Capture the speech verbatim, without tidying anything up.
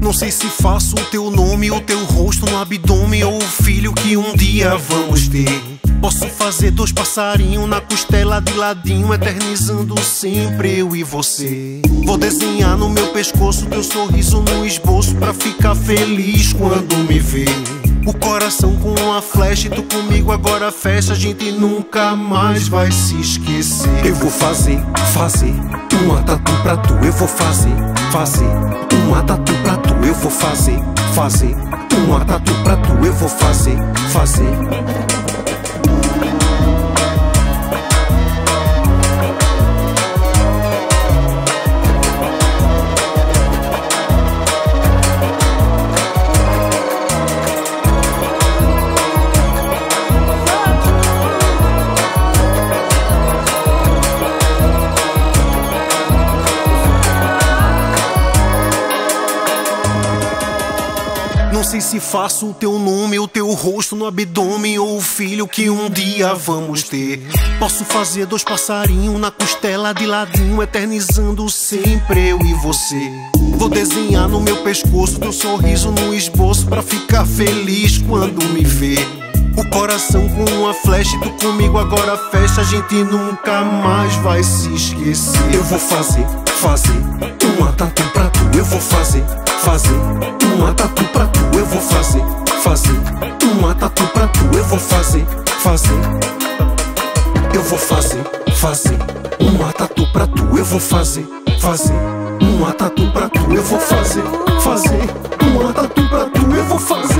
Não sei se faço o teu nome, o teu rosto no abdômen, ou o filho que um dia vamos ter. Posso fazer dois passarinhos na costela de ladinho, eternizando sempre eu e você. Vou desenhar no meu pescoço teu sorriso no esboço, pra ficar feliz quando me ver. O coração com uma flecha e tu comigo agora fecha, a gente nunca mais vai se esquecer. Eu vou fazer, fazer uma tatu pra tu. Eu vou fazer, fazer uma tatu pra tu. Eu vou fazer, fazer uma tatu pra tu. Eu vou fazer, fazer. Não sei se faço o teu nome, o teu rosto no abdômen, ou o filho que um dia vamos ter. Posso fazer dois passarinhos na costela de ladinho, eternizando sempre eu e você. Vou desenhar no meu pescoço teu sorriso no esboço, pra ficar feliz quando me ver. O coração com uma flecha e tu comigo agora fecha, a gente nunca mais vai se esquecer. Eu vou fazer, fazer uma tatu pra tu. Eu vou fazer, fazer uma tatu pra tu. Eu vou fazer, fazer uma tatu pra tu. Eu vou fazer, fazer. Eu vou fazer, fazer uma tatu pra tu. Eu vou fazer, fazer uma tatu pra tu. Eu vou fazer, fazer uma tatu pra tu. Eu vou fazer.